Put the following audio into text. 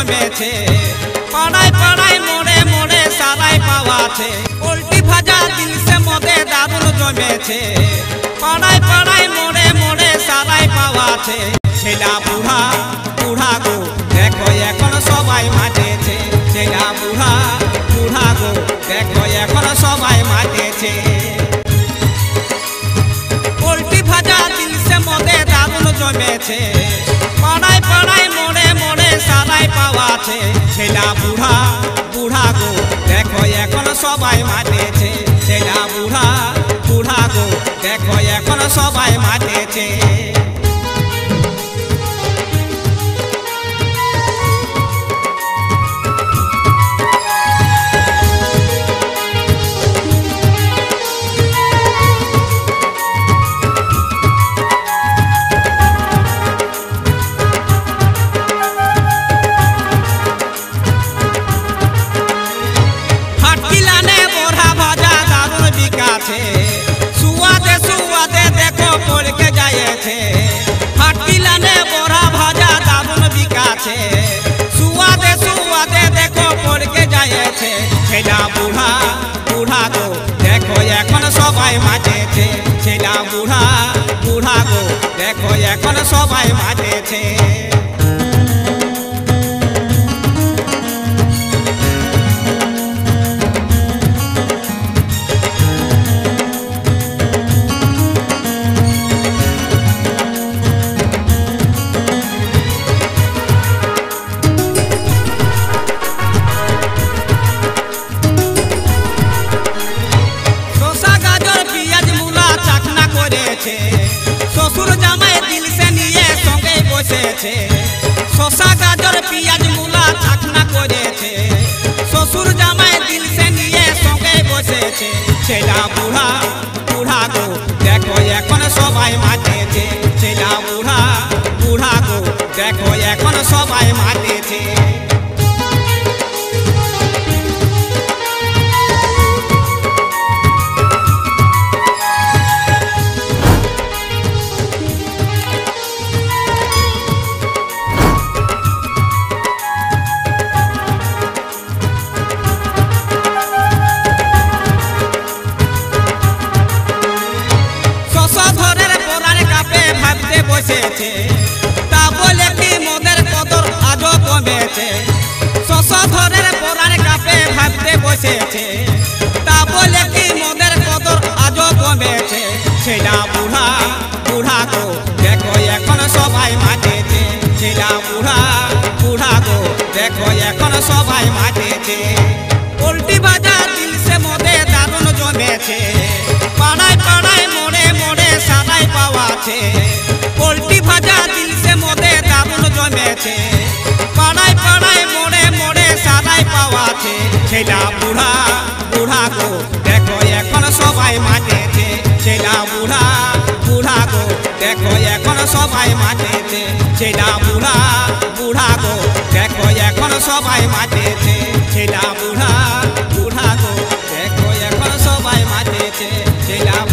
জমেছে পাড়ায় পাড়ায় মোড়ে মোড়ে সারাই পাওয়াছে পোল্ট্রি ভাজা দিলসে মদে দারুণ জমেছে পাড়ায় পাড়ায় মোড়ে মোড়ে সারাই পাওয়াছে ছেলা বুড়া বুড়া গো দেখো এখন সবাই মাঠেছে ছেলা বুড়া বুড়া গো দেখো এখন সবাই মাঠেছে পোল্ট্রি ভাজা দিলসে মদে দারুণ জমেছে পাড়ায় পাড়ায় মোড়ে মোড়ে সারাই পাওয়াছে ছেলা বুড়া বুড়া গো দেখো এখন সবাই মাঠেছে ছেলা বুড়া বুড়া গো দেখো এখন সবাই মাঠেছে सुआदे सुआदे देखो पोल के जाए थे हटिलाने बोरा भाजा दारुन बिका छे सुआदे सुआदे देखो पोल के जाए थे छेला बुढ़ा बुढ़ा गो देखो এখন সবাই মাঠেছে छेला बुढ़ा बुढ़ा गो देखो এখন সবাই মাঠেছে শ্বশুর জামাই দিল সে নিয়ে সঙ্গে বসেছে শসা গাজর পিঁয়াজ মূলা চাকনা করেছে শ্বশুর জামাই দিল সে নিয়ে সঙ্গে বসেছে ছেলা বুড়া বুড়া গো দেখো এখন সবাই মাঠেছে ছেলা বুড়া বুড়া গো দেখো এখন সবাই মাঠেছে বসেছে তা বলে কি মদের কদর আজও কমেছে শশা ধরের পরাণ কাপে ভাবতে বসেছে তা বলে কি মদের কদর আজও কমেছে ছেলা বুড়া বুড়া গো দেখো এখন সবাই মাঠেছে ছেলা বুড়া বুড়া গো দেখো এখন সবাই মাঠেছে পোল্ট্রি ভাজা দিলসে মদে দারুণ জমেছে পাড়ায় পাড়ায় মোড়ে মোড়ে সারাই পাওয়াছে পোল্ট্রি ভাজা দিলসে মদে দারুণ জমেছে পাড়ায় পাড়ায় মোড়ে মোড়ে সারাই পাওয়াছে ছেলা বুড়া বুড়া গো দেখো এখন সবাই মাঠেছে ছেলা বুড়া বুড়া গো দেখো এখন সবাই মাঠেছে ছেলা বুড়া বুড়া গো দেখো এখন সবাই মাঠেছে ছেলা বুড়া বুড়া গো দেখো এখন সবাই মাঠেছে ছেলা